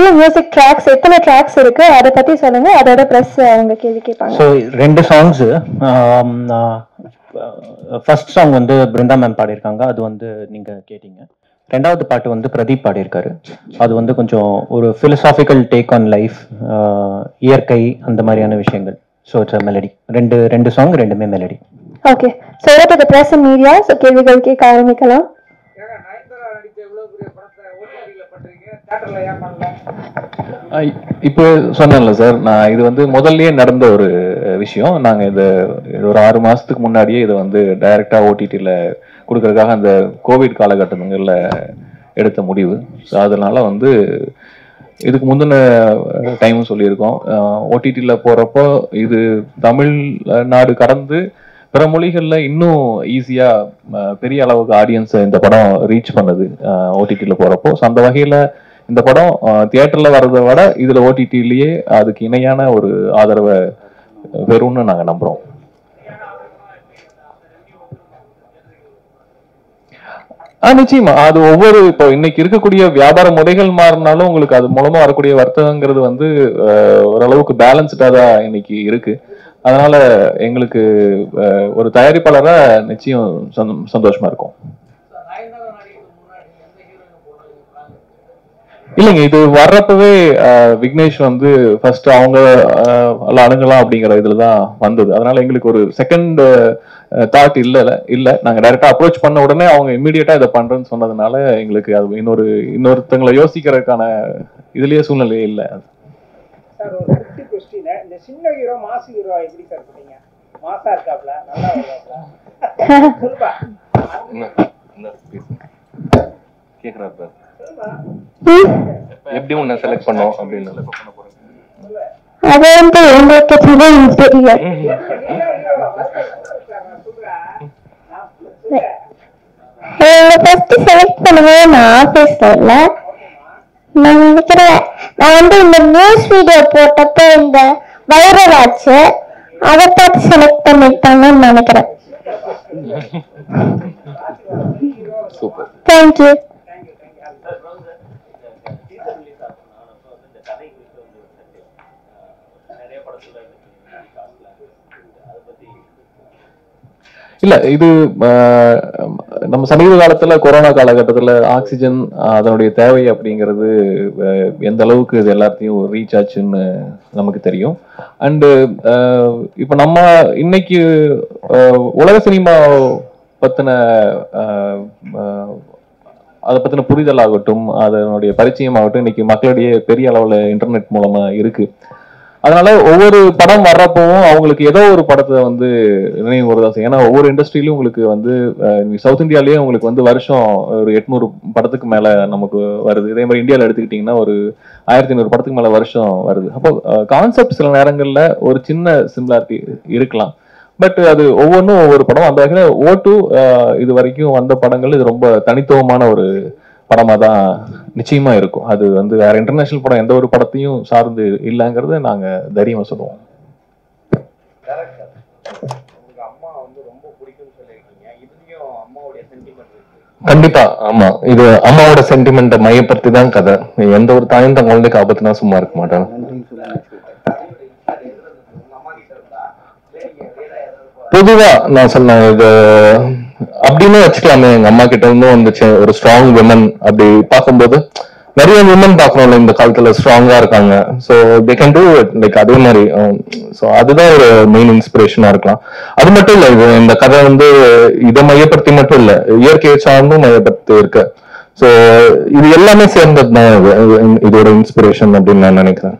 Total music tracks எத்தனை tracks இருக்கு அதை பத்தி சொல்லுங்க. அதோட ப்ளஸ் அவங்க கேள்வி கேட்பாங்க. So 2 songs. ஃபர்ஸ்ட் சாங் வந்து பிருந்தா மேம் பாடியிருக்காங்க, அது வந்து நீங்க கேட்டீங்க. 2வது பாட்டு வந்து பிரதீப் பாடியிருக்காரு. அது வந்து கொஞ்சம் ஒரு philosophical டேக் ஆன் லைஃப், இயற்கை அந்த மாதிரியான விஷயங்கள். So it's melody. ரெண்டு சாங், ரெண்டுமே melody. Okay, so over to the press and media. So கேள்விகள் கேட்க ஆரம்பிக்கலாம். இப்போ சொன்னேன்ல சார், நான் இது வந்து முதல்லயே நடந்த ஒரு விஷயம். நாங்க இது ஒரு 6 மாசத்துக்கு முன்னாடியே இதை வந்து டைரக்டா ஓடிடியில் கொடுக்கறதுக்காக அந்த கோவிட் காலகட்டங்களில் எடுத்த முடிவு. ஸோ அதனால வந்து இதுக்கு முந்தின டைமும் சொல்லியிருக்கோம், ஓடிடியில் போகிறப்போ இது தமிழ்நாடு கடந்து பிற மொழிகளில் இன்னும் ஈஸியாக பெரிய அளவுக்கு ஆடியன்ஸை இந்த படம் ரீச் பண்ணுது ஓடிடியில் போகிறப்போ. ஸோ அந்த வகையில் இந்த படம் தியேட்டரில் வர்றதை விட இதில் ஓடிடிலேயே அதுக்கு இணையான ஒரு ஆதரவை பெறும்னு நாங்கள் நம்புகிறோம். நிச்சயமா அது ஒவ்வொரு இப்போ இன்னைக்கு இருக்கக்கூடிய வியாபார முறைகள் மாறினாலும் உங்களுக்கு அது மூலமா வரக்கூடிய வர்த்தகங்கிறது வந்து ஓரளவுக்கு பேலன்ஸ்டா தான் இன்னைக்கு இருக்கு. அதனால எங்களுக்கு ஒரு தயாரிப்பாளரா நிச்சயம் சந்தோஷமா இருக்கும். இல்லைங்க, இது வர்றப்பவே விக்னேஷ் வந்து ஃபர்ஸ்ட் அவங்க அணுகலாம் அப்படிங்கிற இதுலதான் வந்தது. அதனால எங்களுக்கு ஒரு செகண்ட் தாட் இல்ல நாங்க டைரக்டா அப்ரோச் பண்ண உடனே அவங்க இமீடியட்டா இதை பண்றேன்னு சொன்னதுனால எங்களுக்கு அது இன்னொருத்தங்களை யோசிக்கிறதுக்கான இதுலயே சூழ்நிலையே இல்ல. சார் ஒரு குட்டி क्वेश्चन, இந்த சின்ன ஹீரோ மாஸ் ஹீரோ எப்படி சார் பண்ணீங்க? மாஸா இருக்காப்ல, நல்லா இருக்காப்ல, சொல்லுப்பா. கேக்குறாரு எப்படி உன்னை செலக்ட் பண்ணோம் அப்படின்னு அது வந்து உங்களுக்கு தெரியும். ஃபர்ஸ்ட் செலக்ட் பண்ணும்போது நான் ஆபீஸ்ல இல்ல, நான் நினைக்கிறேன் நான் வந்து இந்த நியூஸ் வீடியோ போட்டப்போ இந்த வைரல் ஆச்சு, அதை பார்த்து செலக்ட் பண்ணிட்டாங்கன்னு நினைக்கிறேன். Super, thank you. இல்ல இது நம்ம சமீப காலத்துல கொரோனா காலகட்டத்துல ஆக்சிஜன் அதனுடைய தேவை அப்படிங்கிறது எந்த அளவுக்கு இது எல்லாத்தையும் ரீச் ஆச்சுன்னு நமக்கு தெரியும். அண்டு இப்ப நம்ம இன்னைக்கு உலக சினிமா பத்தின அதை பத்தின புரிதல் ஆகட்டும், அதனுடைய பரிச்சயம் ஆகட்டும் இன்னைக்கு மக்களிடையே பெரிய அளவுல இன்டர்நெட் மூலமா இருக்கு. அதனால ஒவ்வொரு படம் வர்றப்பவும் அவங்களுக்கு ஏதோ ஒரு படத்தை வந்து நினைவு வருதா செய்யும். ஏன்னா ஒவ்வொரு இண்டஸ்ட்ரியிலும் உங்களுக்கு வந்து சவுத் இந்தியாலேயே உங்களுக்கு வந்து வருஷம் ஒரு 800 படத்துக்கு மேல நமக்கு வருது. இதே மாதிரி இந்தியாவில் எடுத்துக்கிட்டீங்கன்னா ஒரு 1500 படத்துக்கு மேல வருஷம் வருது. அப்போ கான்செப்ட் சில நேரங்கள்ல ஒரு சின்ன சிமிலாரிட்டி இருக்கலாம், பட் அது ஒவ்வொன்றும் ஒவ்வொரு படம். அந்த வகையில் O2 இது வரைக்கும் வந்த படங்கள் இது ரொம்ப தனித்துவமான ஒரு படமா தான் நிச்சயமா இருக்கும். அது வந்து வேற இன்டர்நேஷனல் படம் எந்த ஒரு படத்தையும் சார்ந்து இல்லைங்கிறத நாங்க தைரியமா சொல்லுவோம். கண்டிப்பா, ஆமா, இது அம்மாவோட சென்டிமெண்ட்டை மையப்படுத்தி தான் கதை. எந்த ஒரு தாயும் தன் குழந்தைக்கு ஆபத்துனா சும்மா இருக்க மாட்டாங்க. பொதுவா நான் சொன்னேன் இது அப்படின்னு வச்சுக்கலாமே. எங்க அம்மா கிட்ட இருந்தும் வந்துச்சு ஒரு ஸ்ட்ராங் விமன். அப்படி பார்க்கும்போது நிறைய விமன் பார்க்கணும்ல இந்த காலத்துல ஸ்ட்ராங்கா இருக்காங்க. So they can do it like அதே மாதிரி. ஸோ அதுதான் ஒரு மெயின் இன்ஸ்பிரேஷனா இருக்கலாம். அது மட்டும் இல்ல, இது இந்த கதை வந்து இதை மையப்படுத்தி மட்டும் இல்ல, இயற்கையை சார்ந்தும் மையப்படுத்தி இருக்கு. ஸோ இது எல்லாமே சேர்ந்தது தான் இதோட இன்ஸ்பிரேஷன் அப்படின்னு நான் நினைக்கிறேன்.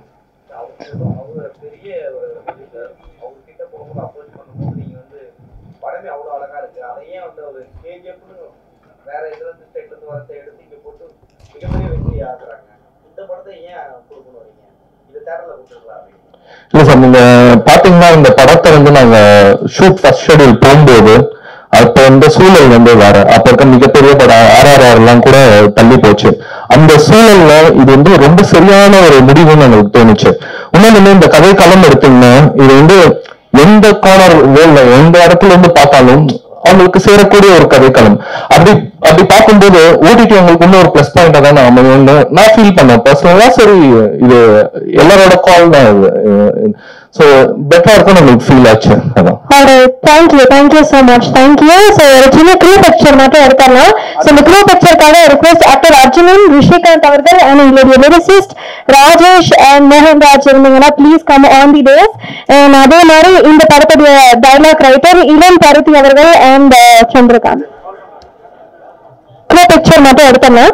இல்ல சார், நீங்க பாத்தீங்கன்னா இந்த படத்தை வந்து நாங்க ஷூட் ஃபர்ஸ்ட் ஷெட்யூல் போகும்போது அப்ப இந்த சூழல் வந்து வேற. அப்ப இருக்க மிகப்பெரிய படம் RRR எல்லாம் கூட தள்ளி போச்சு. அந்த சூழல்ல இது வந்து ரொம்ப சரியான ஒரு முடிவுன்னு எங்களுக்கு தோணுச்சு. இன்னொன்னு இந்த கதை களம் எடுத்தீங்கன்னா இது வந்து எந்த கார்னர் வேல்ல எந்த இடத்துல இருந்து பார்த்தாலும் அவங்களுக்கு சேரக்கூடிய ஒரு கதைக்களம். அப்படி அப்படி பார்க்கும்போது ஓடிடி உங்களுக்கு இன்னொரு பிளஸ் பாயிண்டா தான் அமையும்னு நான் ஃபீல் பண்ணேன் பர்சனலா. சரி இது எல்லாரோட கால் தான் இது. ஸோ பெட்டரா இருக்கும் நம்மளுக்கு ஃபீல் ஆச்சு. அதான். Thank you so much. Thank you. So ஒரு சின்ன க்ரூ பிக்சர் மட்டும் எடுத்துடலாம். ஸோ இந்த க்ரூ பிக்சருக்காக ரிக்வெஸ்ட் ஆக்டர் அர்ஜுனன், ரிஷிகாந்த் அவர்கள் அண்ட் எங்களுடைய லிரிசிஸ்ட் ராஜேஷ் அண்ட் மோகன்ராஜ் இருந்தீங்கன்னா please come on the dais. And அதே மாதிரி இந்த படத்துடைய டைலாக் ரைட்டர் இளம் பருத்தி அவர்கள் அண்ட் சந்திரகாந்த். க்ரூ பிக்சர் மட்டும் எடுத்துடலாம்.